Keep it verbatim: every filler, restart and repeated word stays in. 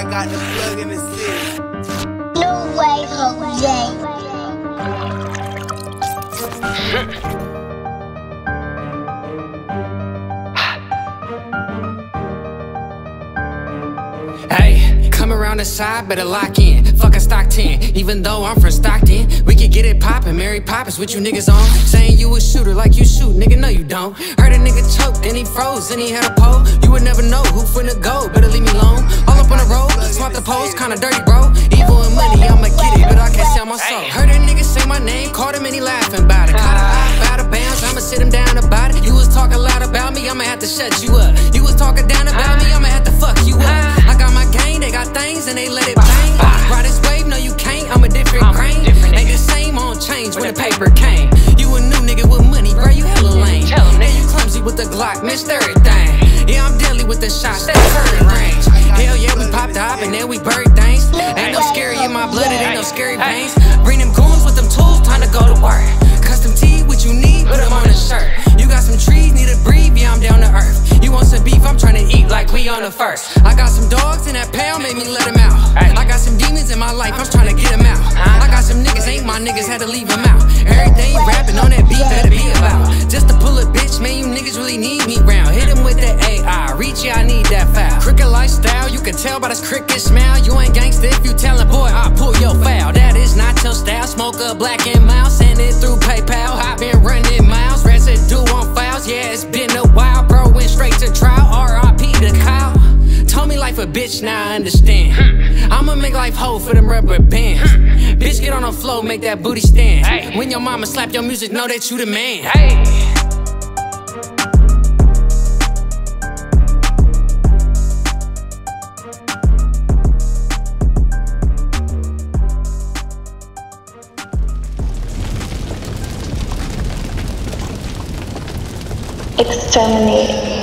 I got the plug in the city. No way, Jose. Hey, come around the side, better lock in. Fuck a stock ten, even though I'm from Stockton. We could get it poppin', Mary Poppins, what you niggas on? Saying you a shooter like you shoot, nigga, no you don't. Heard a nigga choke, then he froze, then he had a pole. You would never know who finna go, better leave me alone. All up on the road, swap the post, kinda dirty, bro. Evil and money, I'ma get it, but I can't sell my soul. Heard a nigga say my name, called him and he laughing about it. Caught a eye, out of bounds, I'ma sit him down about it. You was talking loud about me, I'ma have to shut you up. You was talking down about me, I'ma have to fuck you up. I got my gang, they got things and they let it bang. Ride this wave, no you can't, I'm a different grain. Ain't the same on change when the paper came. You a new nigga with money, bro, you hella lame. Now you clumsy with the Glock, missed everything. Yeah, I'm deadly with the shots, that current range. Hell yeah, we popped the hop and then we buried things. Ain't no scary in my blood, it ain't no scary veins. Bring them goons with them tools, time to go to work. Custom tee, what you need, put them on a shirt. You got some trees, need to breathe, yeah, I'm down to earth. You want some beef, I'm tryna eat like we on the first. I got some dogs in that pail, made me let them out. I got some demons in my life, I'm tryna get them out. I got some niggas, ain't my niggas, had to leave them out. Everything you rapping on that beat, better be about. Just to pull a bitch, man, you niggas really need me round. Hit him with that A I, reach ya, I need that foul. Cricket lifestyle, you can tell by this cricket smile. You ain't gangsta if you tellin' boy, I'll pull your foul. That is not your style, smoke a black and mild. Send it through PayPal, I been running miles. Residue on files, yeah, it's been a while. Bro went straight to trial, R I P to Kyle. Told me life a bitch, now I understand. I'ma make life whole for them rubber bands. Bitch, get on the floor, make that booty stand. When your mama slap your music, know that you the man. Exterminate.